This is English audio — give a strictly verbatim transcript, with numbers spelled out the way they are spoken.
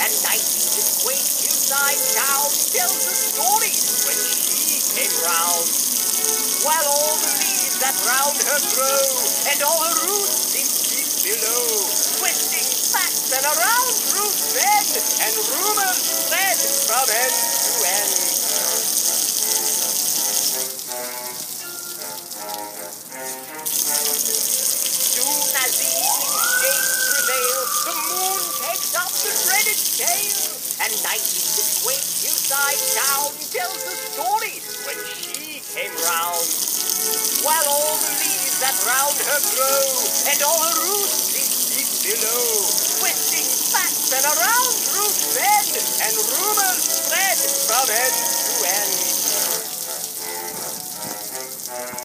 and ninety-six quaint hillside town tells the story when she came round. While all the leaves that round her grow, and all her roots seem deep below, twisting facts and around truth bend, and rumors spread from end to end. Soon as the evening shades prevail, the moon takes up the dreaded tale, and ninety-six quaint hillside town tells the story when she came round. While all the leaves that round her grow, and all her roots seem deep below, twisting facts and around truth bend, and rumors spread from end to end.